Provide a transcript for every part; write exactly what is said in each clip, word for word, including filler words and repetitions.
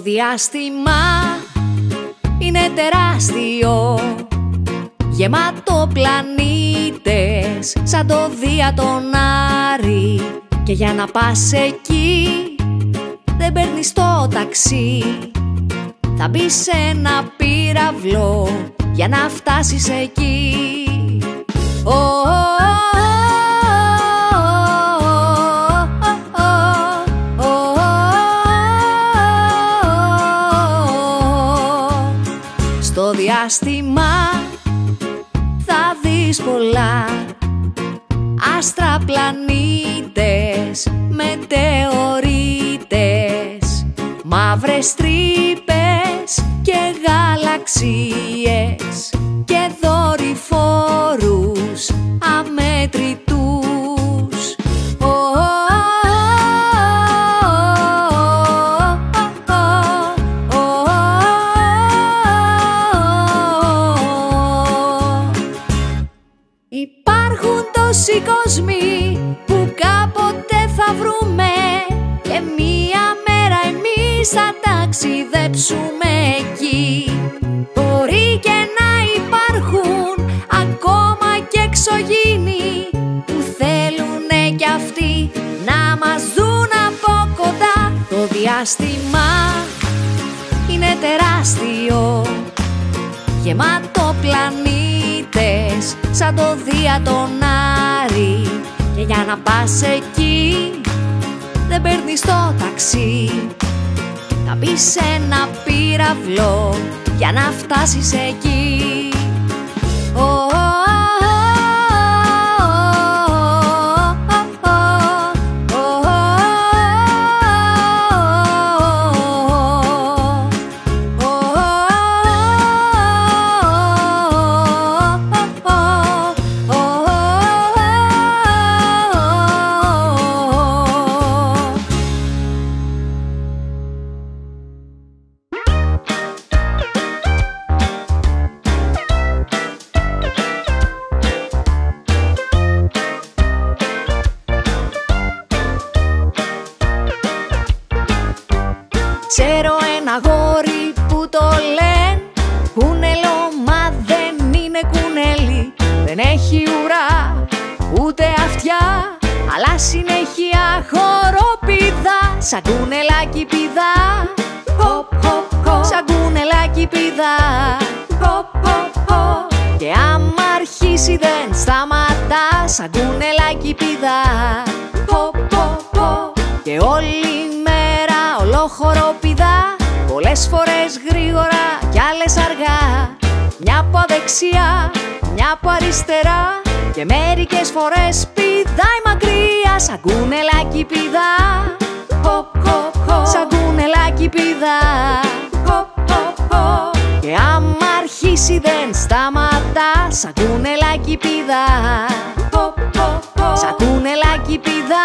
διάστημα είναι τεράστιο, γεμάτο πλανήτες σαν το Δία τον Άρη. Και για να πας εκεί δεν παίρνεις το ταξί, θα μπεις σε ένα πύραυλο για να φτάσεις εκεί. Oh, oh, oh, oh, oh. Στο διάστημα θα δεις πολλά άστρα, πλανήτες, μετεωρίτες, μαύρες τρύπες και γαλαξίες και δορυφόρους αμέτρητους. Oh, oh, oh, oh, oh, oh. Υπάρχουν τόσοι κόσμοι που κάποτε θα βρούμε και μία μέρα εμείς θα ταξιδέψουμε εκεί. Μπορεί και να υπάρχουν ακόμα και εξωγήινοι που θέλουνε κι αυτοί να μας δουν από κοντά. Το διάστημα είναι τεράστιο, γεμάτο πλανήτες σαν το Δία τον Άρη. Και για να πας εκεί δεν παίρνεις το ταξί, θα μπεις σε ένα πύραυλο για να φτάσεις εκεί. Oh, oh, ξέρω ένα αγόρι που το λένε κουνέλο, μα δεν είναι κουνέλι. Δεν έχει ουρά ούτε αυτιά, αλλά συνέχεια χοροπηδά. Σαν κουνελάκι πηδά, χοπ χοπ χοπ, σαν κουνελάκι πηδά, χοπ χοπ χοπ. Και άμα αρχίσει δεν σταματά, σαν κουνελάκι πηδά, χοπ χοπ χοπ. Και όλη μέρα ολόχορο πηδά, πολλές φορές γρήγορα κι άλλες αργά. Μια από δεξιά, μια από αριστερά και μερικές φορές πηδάει μακριά. Σαν κουνελάκι πηδά, χοπ χοπ χοπ, σαν κουνελάκι πηδά, χοπ χοπ χοπ. Και άμα αρχίσει δεν σταματά, σαν κουνελάκι πηδά, χοπ χοπ χοπ, σαν κουνελάκι πηδά,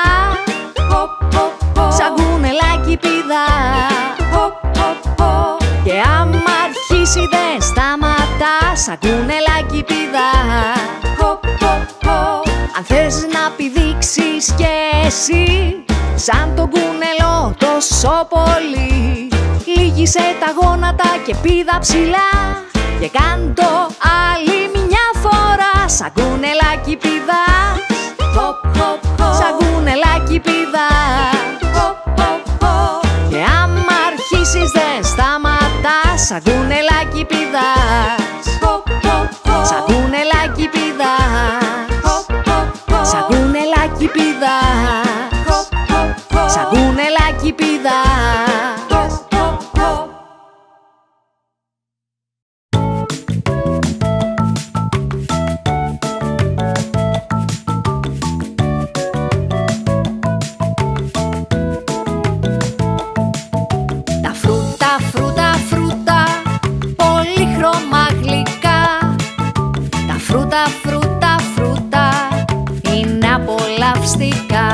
χοπ χοπ χοπ, σαν κουνελάκι πηδά, χοπ χοπ χοπ. Και άμα αρχίσει δεν σταματά, σαν κουνελάκι πηδά, χοπ χοπ χοπ. Αν θες να πηδήξεις κι εσύ σαν τον κουνελό τόσο πολύ, λύγησε τα γόνατα και πήδα ψηλά και κάντο άλλη μια φορά. Σαν κουνελάκι πηδάς, χοπ χοπ χοπ, σαν κουνελάκι πηδάς, χοπ χοπ χοπ. Και άμα αρχίσεις δεν σταματάς, σαν κουνελάκι πηδάς, χοπ χοπ χοπ, σαν κουνελάκι πηδάς, χοπ χοπ χοπ, σαν κουνελάκι πηδάς, χοπ χοπ χοπ, σαν κουνελάκι πηδάς, χοπ χοπ χοπ. Τα φρούτα, φρούτα, φρούτα, πολύχρωμα γλυκά. Τα φρούτα, φρούτα, φρούτα είναι απολαυστικά.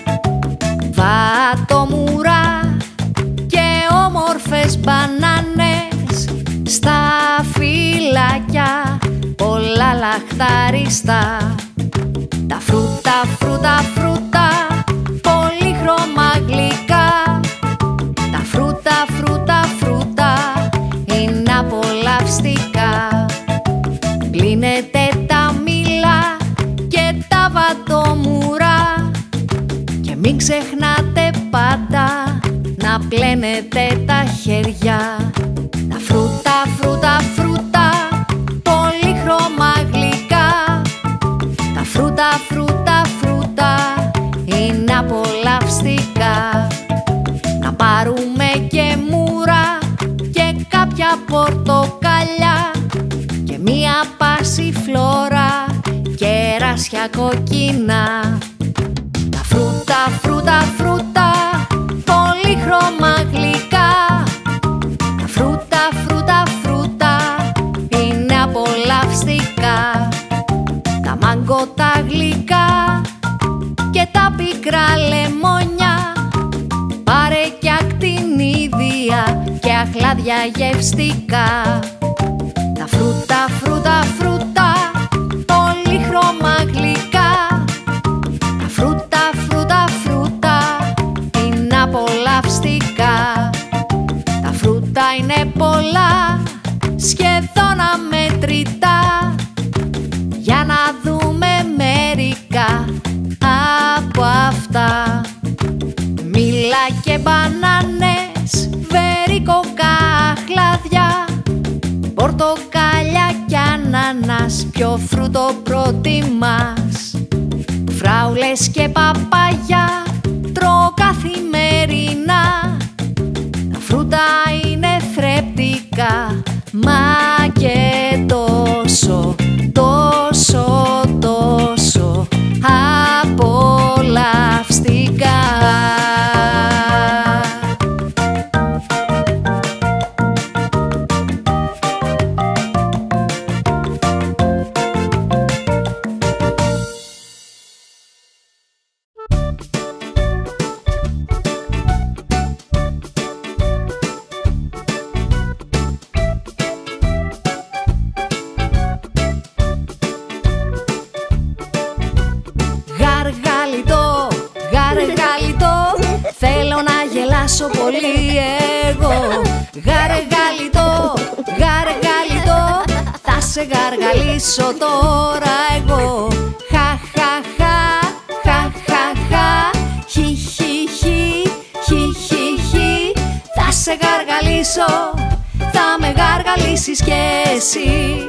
Βατομουρά και όμορφες μπανάνες στα φυλάκια, πολλά λαχταριστά. Τα φρούτα, φρούτα, φρούτα, πολύχρωμα γλυκά. Τα φρούτα, φρούτα, φρούτα πλένετε τα χέρια. Τα φρούτα, φρούτα, φρούτα, πολύχρωμα γλυκά. Τα φρούτα, φρούτα, φρούτα είναι απολαυστικά. Να πάρουμε και μούρα και κάποια πορτοκάλια και μία πασιφλόρα, κεράσια κοκκινά. Τα φρούτα, φρούτα, φρούτα, πολύχρωμα γλυκά. Τα φρούτα, φρούτα, φρούτα είναι απολαυστικά. Τα μάγκο τα γλυκά και τα πικρά λεμόνια. Πάρε και ακτινίδια και αχλάδια γευστικά. Τα φρούτα, φρούτα, φρούτα, πολύχρωμα γλυκά. Τα φρούτα, φρούτα, φρούτα είναι απολαυστικά. Τα φρούτα είναι πολλά, σχεδόν αμετρητά. Για να δούμε μερικά από αυτά. Μήλα και μπανάνες, βερικοκά, αχλάδια, πορτοκάλια κι ανανάς, ποιο φρούτο προτιμάς? Φράουλες και παπάγια τρώω καθημερινά. Τα φρούτα είναι θρεπτικά, μα και τόσο, τόσο, τόσο απολαυστικά. Γαργαλιτό, γαργαλιτό, θέλω να γελάσω πολύ εγώ. Γαργαλιτό, γαργαλιτό, θα σε γαργαλίσω τώρα εγώ. Χα, χα, χα, χα, χα, χα, χι, χι, χι, χι, χι, χι. Θα σε γαργαλίσω, θα με γαργαλίσεις κι εσύ.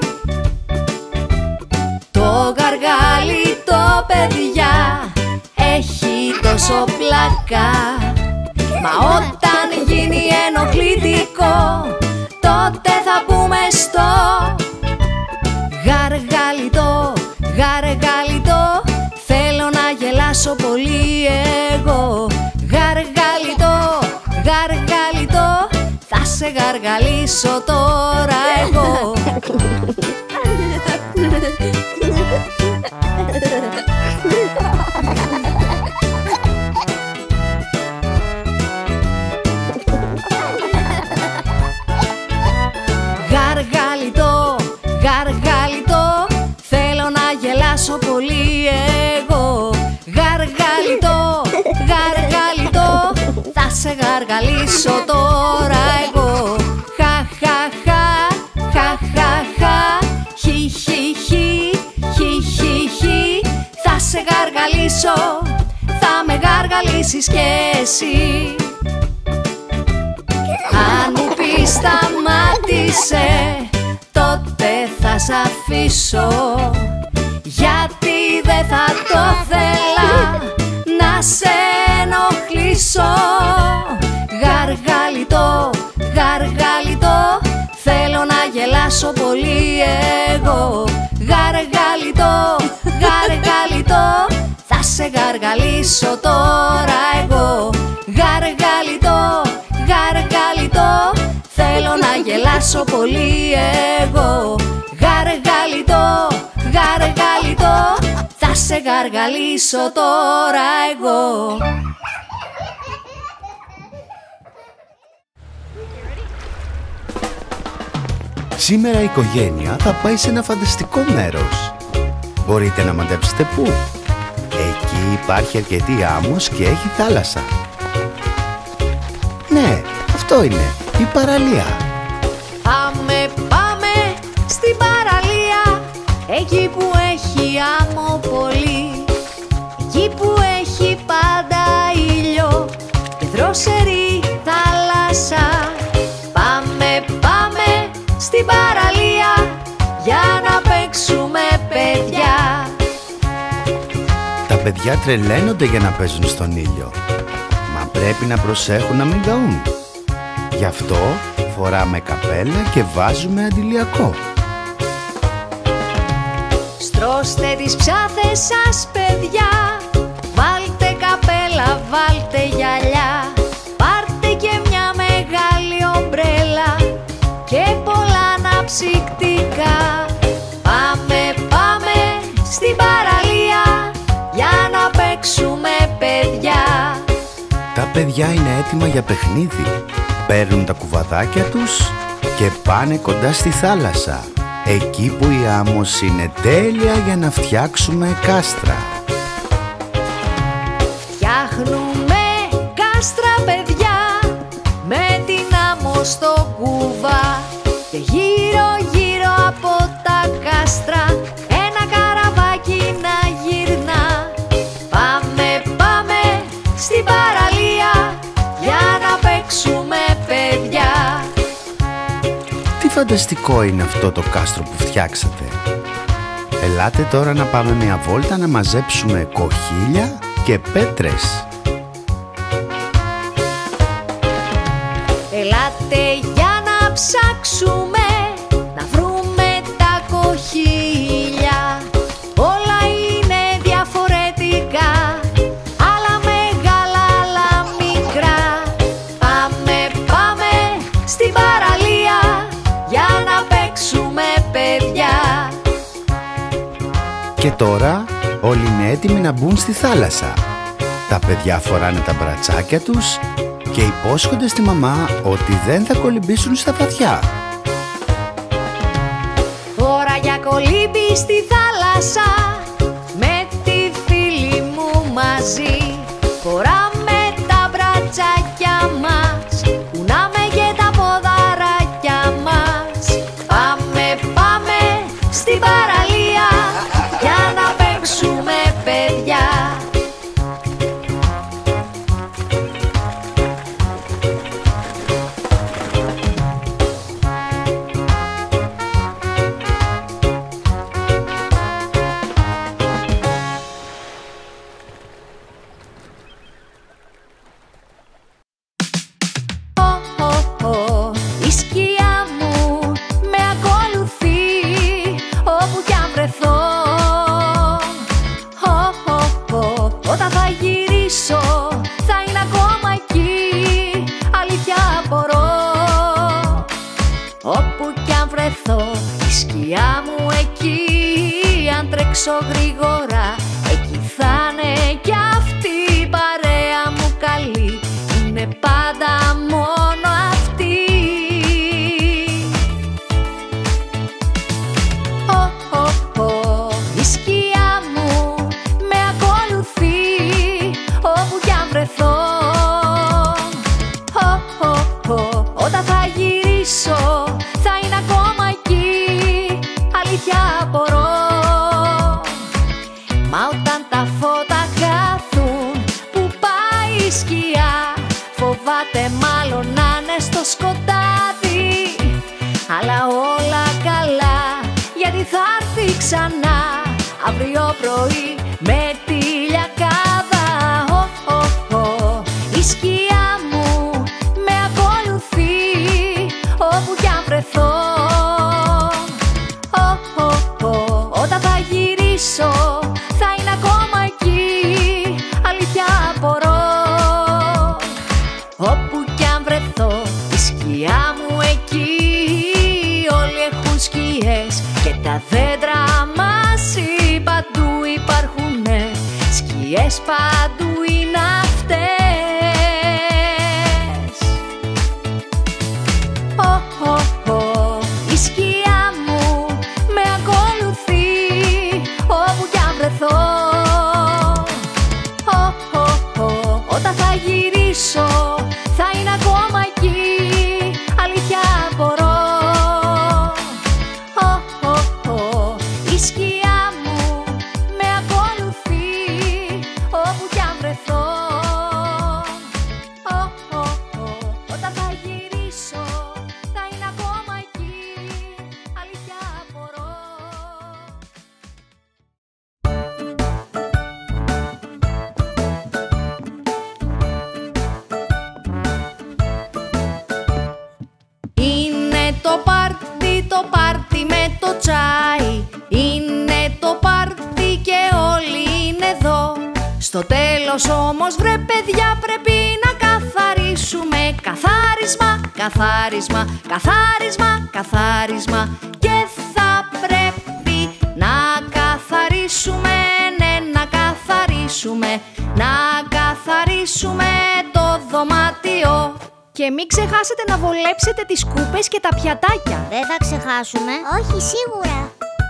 Το γαργαλιτό, παιδιά, έχει τόσο πλάκα. Μα όταν γίνει ενοχλητικό, τότε θα πούμε στο. Γαργαλιτό, γαργαλιτό, θέλω να γελάσω πολύ εγώ. Γαργαλιτό, γαργαλιτό, θα σε γαργαλίσω τώρα εγώ. Γαργαλιτό, γαργαλιτό, θέλω να γελάσω πολύ εγώ. Γαργαλιτό, γαργαλιτό, θα σε γαργαλίσω τώρα εγώ. Χα, χα, χα, χα, χα, χα, χι, χι, χι, χι, χι, χι. Θα σε γαργαλίσω, θα με γαργαλίσεις κι εσύ. Αν μου πεις σταμάτησε, τότε θα σ' αφήσω, γιατί δεν θα το θέλα να σε ενοχλήσω. Γαργαλιτό, γαργαλιτό, θέλω να γελάσω πολύ εγώ. Γαργαλιτό, γαργαλιτό, θα σε γαργαλίσω τώρα εγώ. Γαργαλιτό, γαργαλιτό, θέλω να γελάσω πολύ εγώ. Γαργαλιτό, γαργαλιτό, θα σε γαργαλίσω τώρα εγώ. Σήμερα η οικογένεια θα πάει σε ένα φανταστικό μέρος. Μπορείτε να μαντέψετε πού? Εκεί υπάρχει αρκετή άμμος και έχει θάλασσα. Ναι, αυτό είναι η παραλία. Πάμε, πάμε στην παραλία, εκεί που έχει άμμο πολύ, εκεί που έχει πάντα ήλιο και δροσερή θάλασσα. παιδιά τρελαίνονται για να παίζουν στον ήλιο. Μα πρέπει να προσέχουν να μην καούν. Γι' αυτό φοράμε καπέλα και βάζουμε αντιλιακό. Στρώστε τις ψάθες σας, παιδιά. Βάλτε καπέλα, βάλτε γυαλιά. Πάρτε και μια μεγάλη ομπρέλα και πολλά αναψυκτικά. Πάμε, πάμε στην παραλία για να παίξουμε, παιδιά. Τα παιδιά είναι έτοιμα για παιχνίδι. Παίρνουν τα κουβαδάκια τους και πάνε κοντά στη θάλασσα, εκεί που η άμμος είναι τέλεια για να φτιάξουμε κάστρα. Φτιάχνουμε κάστρα, παιδιά, με την άμμο στο κούβα. Και γύρω γύρω από τα κάστρα ένα καραβάκι να γυρνά. Πάμε, πάμε στην παραλία για να παίξουμε, παιδιά. Τι φανταστικό είναι αυτό το κάστρο που φτιάξατε. Ελάτε τώρα να πάμε μια βόλτα να μαζέψουμε κοχύλια και πέτρες. Ελάτε για να ψάξουμε, να βρούμε τα κοχύλια. Όλα είναι διαφορετικά, άλλα μεγάλα, άλλα μικρά. Πάμε, πάμε στην παραλία για να παίξουμε, παιδιά. Και τώρα όλοι είναι έτοιμοι να μπουν στη θάλασσα. Τα παιδιά φοράνε τα μπρατσάκια τους και υπόσχονται στη μαμά ότι δεν θα κολυμπήσουν στα βαθιά. Ώρα για κολύμπι στη θάλασσα, με τη φίλη μου μαζί. Φοράμε τα μπρατσάκια μας, κουνάμε και τα ποδαράκια μας. Πάμε, πάμε στην παραλία για να παίξουμε, παιδιά. Η σκιά μου με ακολουθεί όπου κι αν βρεθώ. Όταν θα γυρίσω θα είναι ακόμα εκεί, αλήθεια απορώ. Όπου κι αν βρεθώ η σκιά μου εκεί, αν τρέξω γρήγορα εκεί θα είναι κι αυτή. Η παρέα μου καλή είναι πάντα μόνο αυτή. Η σκιά μου με ακολουθεί όπου κι αν βρεθώ. Όταν θα γυρίσω θα είναι ακόμα εκεί, αλήθεια απορώ. Μα όταν τα φώτα χαθούν, που πάει η σκιά, φοβάται μάλλον να είναι στο σκοτάδι. Αλλά όλα καλά, γιατί θα έρθει ξανά αύριο πρωί με τη λιακάδα. Oh, oh, oh. Η σκιά μου με ακολουθεί όπου κι αν βρεθώ. Oh, oh, oh. Όταν θα γυρίσω θα είναι ακόμα εκεί, αλήθεια απορώ. Όπου κι αν βρεθώ η σκιά μου εκεί, όλοι έχουν σκιές και τα δέντρα μαζί παντού υπάρχουνε. Σκιές παντού είναι αυτές. Oh, oh, oh. Η σκιά μου με ακολουθεί όπου κι αν βρεθώ. Oh, oh, oh. Όταν θα γυρίσω θα είναι ακόμα εκεί, αλήθεια απορώ. Oh, oh, oh. Η σκιά μου με ακολουθεί όπου κι αν βρεθώ. Στο τέλος όμως βρε παιδιά πρέπει να καθαρίσουμε. Καθάρισμα, καθάρισμα, καθάρισμα, καθάρισμα. Και θα πρέπει να καθαρίσουμε, ναι, να καθαρίσουμε, να καθαρίσουμε το δωμάτιο. Και μην ξεχάσετε να βολέψετε τις κούπες και τα πιατάκια. Δεν θα ξεχάσουμε. Όχι, σίγουρα.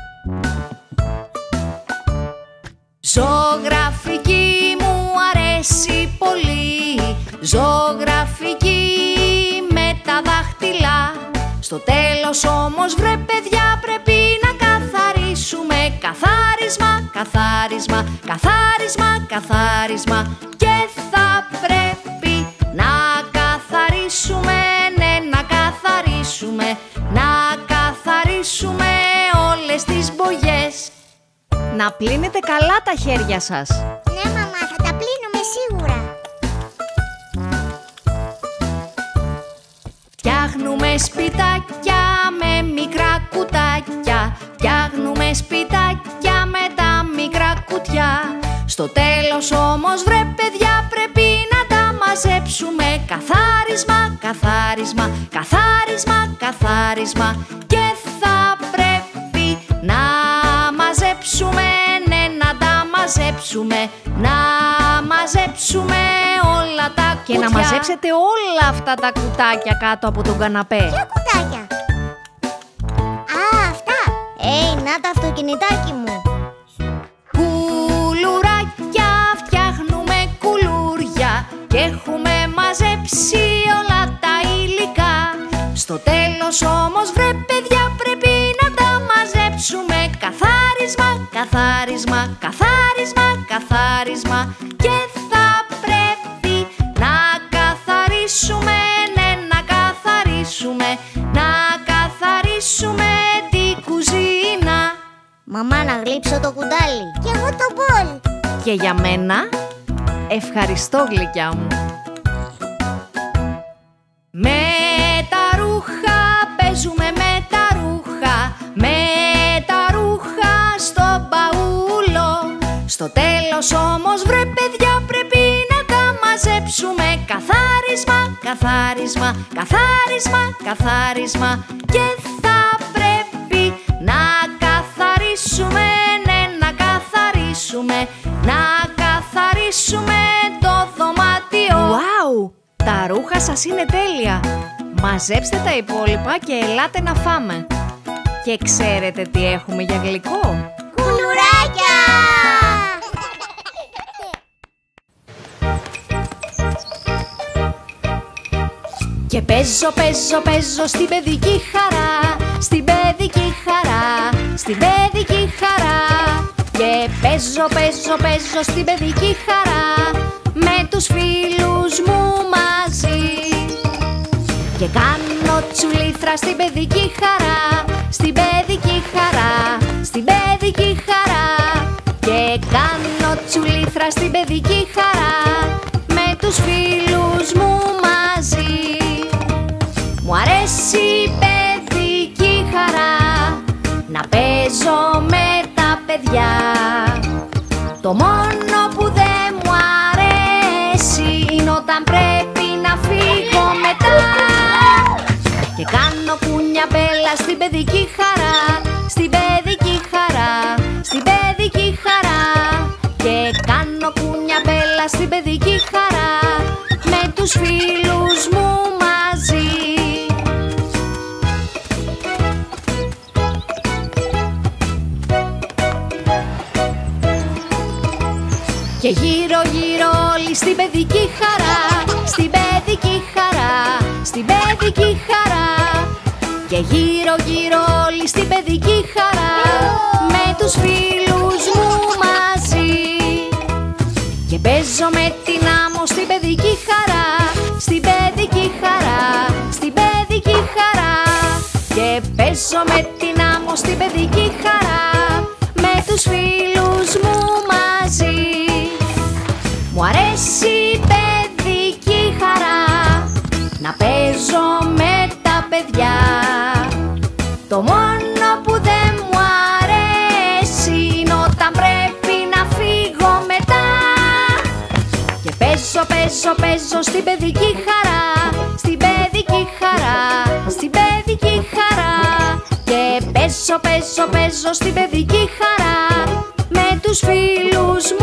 Ζωγραφική μου αρέσει πολύ, ζωγραφική με τα δάχτυλα. Στο τέλος όμως βρε παιδιά πρέπει να καθαρίσουμε. Καθάρισμα, καθάρισμα, καθάρισμα, καθάρισμα. Και θα πρέπει να καθαρίσουμε, ναι, να καθαρίσουμε, να καθαρίσουμε όλες τις μπογιές. Να πλύνετε καλά τα χέρια σας. Ναι, μαμά, θα τα πλύνουμε σίγουρα. Φτιάχνουμε σπιτάκια με μικρά κουτάκια. Φτιάχνουμε σπιτάκια με τα μικρά κουτιά. Στο τέλος όμως βρε παιδιά πρέπει να τα μαζέψουμε. Καθάρισμα, καθάρισμα, καθάρισμα, καθάρισμα. Και θα πρέπει να μαζέψουμε, ναι, να τα μαζέψουμε, να μαζέψουμε όλα τα κουτιά. Και να μαζέψετε όλα αυτά τα κουτάκια κάτω από τον καναπέ. Ποια κουτάκια? Α, αυτά. Ε, να τα αυτοκινητάκι μου. Κουλουράκια, φτιάχνουμε κουλούρια και έχουμε μαζέψει όλα τα υλικά. Στο τέλος όμως βρε παιδιά πρέπει να τα μαζέψουμε. Καθάρισμα, καθάρισμα, καθάρισμα, καθάρισμα. Και θα πρέπει να καθαρίσουμε, ναι, να καθαρίσουμε, να καθαρίσουμε την κουζίνα. Μαμά, να γλύψω το κουτάλι. Και εγώ το μπολ. Και για μένα, ευχαριστώ γλυκιά μου. Με τα ρούχα παίζουμε, με τα ρούχα, με τα ρούχα στο μπαούλο. Στο τέλος όμως βρε παιδιά πρέπει να τα μαζέψουμε. Καθάρισμα, καθάρισμα, καθάρισμα, καθάρισμα. Και θα πρέπει να καθαρίσουμε, ναι, να καθαρίσουμε, να καθαρίσουμε το δωμάτιο. Wow! Τα ρούχα σας είναι τέλεια. Μαζέψτε τα υπόλοιπα και ελάτε να φάμε. Και ξέρετε τι έχουμε για γλυκό? Κουλουράκια! Και παίζω, παίζω, παίζω στην παιδική χαρά, στην παιδική χαρά, στην παιδική χαρά. Και παίζω, παίζω, παίζω στην παιδική χαρά με τους φίλους μου μαζί. Και κάνω τσουλήθρα στην παιδική χαρά, στην παιδική χαρά, στην παιδική χαρά. Και κάνω τσουλήθρα στην παιδική χαρά με τους φίλους μου μαζί. Μου αρέσει η παιδική χαρά, να παίζω με τα παιδιά. Το μόνο που δεν μου αρέσει είναι όταν πρέπει να φύγω μετά. Και κάνω κουνιά μπέλα στην παιδική χαρά, στην παιδική χαρά, στην παιδική χαρά. Και κάνω κουνιά μπέλα στην παιδική χαρά με τους φίλους μου μαζί. Και γύρω γύρω όλοι στην παιδική χαρά, στην παιδική χαρά, στην παιδική χαρά. Και γύρω γύρω όλοι στην παιδική χαρά με τους φίλους μου μαζί. Και παίζω με την άμμο στην παιδική χαρά, στην παιδική χαρά, στην παιδική χαρά. Και παίζω με την άμμο στην παιδική χαρά με τους φίλους μου μαζί. Μου αρέσει η παιδική χαρά, να παίζω με τα παιδιά. Το μόνο που δεν μου αρέσει είναι όταν πρέπει να φύγω μετά. παίζω, παίζω, παίζω στην παιδική χαρά, στην παιδική χαρά, στην παιδική χαρά. Και παίζω, παίζω, παίζω στην παιδική χαρά με τους φίλους